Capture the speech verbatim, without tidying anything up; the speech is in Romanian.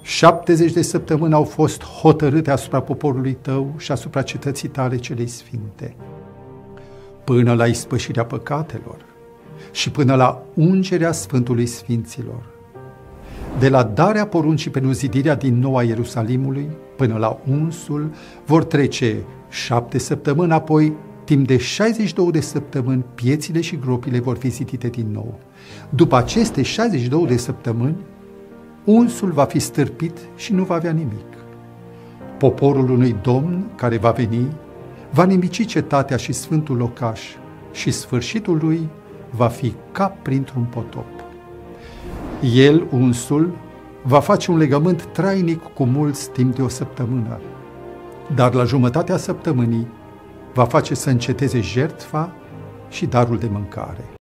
șaptezeci de săptămâni au fost hotărâte asupra poporului tău și asupra cetății tale celei sfinte, până la ispășirea păcatelor și până la ungerea Sfântului Sfinților. De la darea poruncii pentru zidirea din nou a Ierusalimului până la unsul vor trece șapte săptămâni, apoi timp de șaizeci și două de săptămâni piețile și gropile vor fi zidite din nou. După aceste șaizeci și două de săptămâni, unsul va fi stârpit și nu va avea nimic. Poporul unui domn care va veni va nimici cetatea și sfântul locaș și sfârșitul lui va fi ca printr-un potop. El, unsul, va face un legământ trainic cu mulți timp de o săptămână, dar la jumătatea săptămânii va face să înceteze jertfa și darul de mâncare.